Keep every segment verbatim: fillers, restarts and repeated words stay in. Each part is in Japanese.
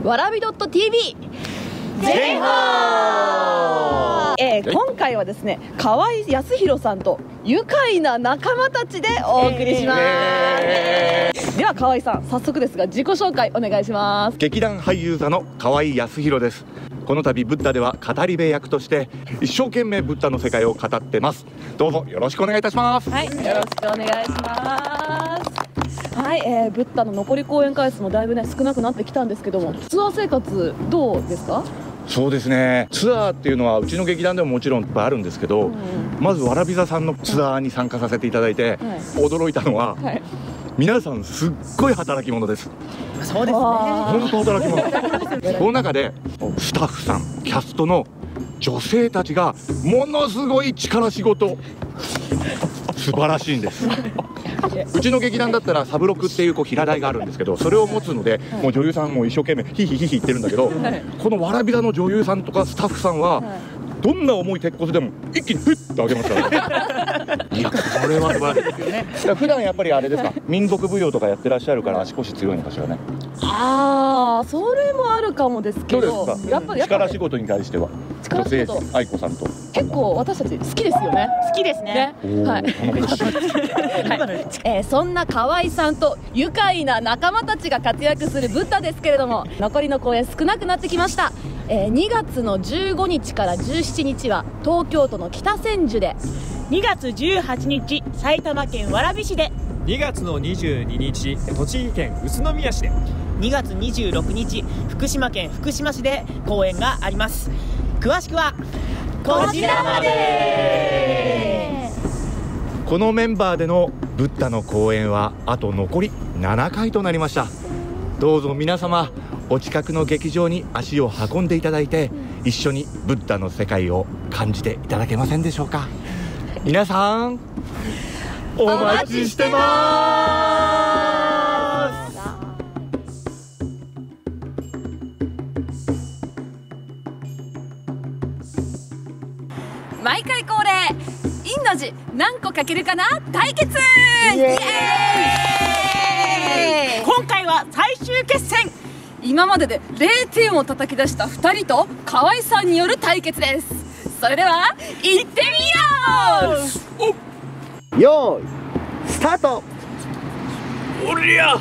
わらび .tv 全報。 えー、今回はですね、河合康弘さんと愉快な仲間たちでお送りします、えー、では河合さん、早速ですが自己紹介お願いします。 劇団俳優座の河合康弘です。この度ブッダでは語り部役として一生懸命ブッダの世界を語ってます。どうぞよろしくお願いいたします。 はい、よろしくお願いします。はい、えー、ブッダの残り公演回数もだいぶね少なくなってきたんですけども、ツアー生活どうですか？ そうですね、ツアーっていうのはうちの劇団でももちろんいっぱいあるんですけど、うん、まずわらび座さんのツアーに参加させていただいて、はい、驚いたのは、はい、皆さんすっごい働き者です。 そうですね、 本当働き者この中でスタッフさん、キャストの女性たちがものすごい力仕事素晴らしいんですうちの劇団だったらサブロクっていうこう平台があるんですけど、それを持つので、はい、もう女優さんも一生懸命ヒヒヒヒ言ってるんだけど、はい、このわらび座の女優さんとかスタッフさんは、はい、どんな重い鉄骨でも一気にフッと上げますからねいやこれは素晴らしいですよね。普段やっぱりあれですか、民族舞踊とかやってらっしゃるから足腰強いのかしらね。 ああ、それもあるかもですけど、 どうですか、やっぱり力仕事に対しては女性愛子さんと結構私たち好きですよね。 好きですね。 はい。えー、そんな河合さんと愉快な仲間たちが活躍するブッダですけれども、残りの公演少なくなってきました。えー、にがつのじゅうごにちからじゅうしちにちは東京都の北千住で、 にがつじゅうはちにち埼玉県蕨市で、 にがつのにじゅうににち栃木県宇都宮市で、 にがつにじゅうろくにち福島県福島市で公演があります。詳しくはこちらまで。 このメンバーでのブッダの公演はあと残りななかいとなりました。どうぞ皆様お近くの劇場に足を運んでいただいて、一緒にブッダの世界を感じていただけませんでしょうか。皆さんお待ちしてます。 毎回恒例、インの字何個書けるかな対決。イエーイ。 今回は最終決戦。 今まででれいてんを叩き出したふたりと河合さんによる対決です。それでは行ってみよう。 よーいスタート。 おりゃ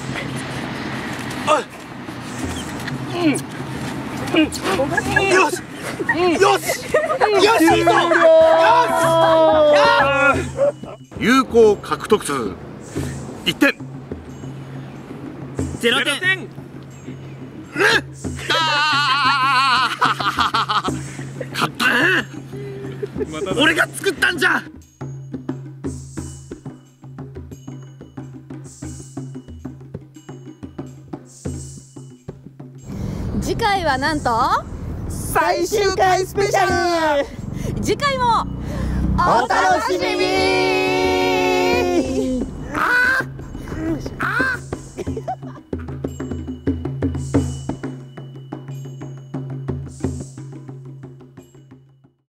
あ、うん、うん、よしよしよし、いいぞ。有効獲得数いってん。 ゼロてん。 勝ったね。俺が作ったんじゃ。 次回はなんと最終回スペシャル。 次回もお楽しみに。あーあー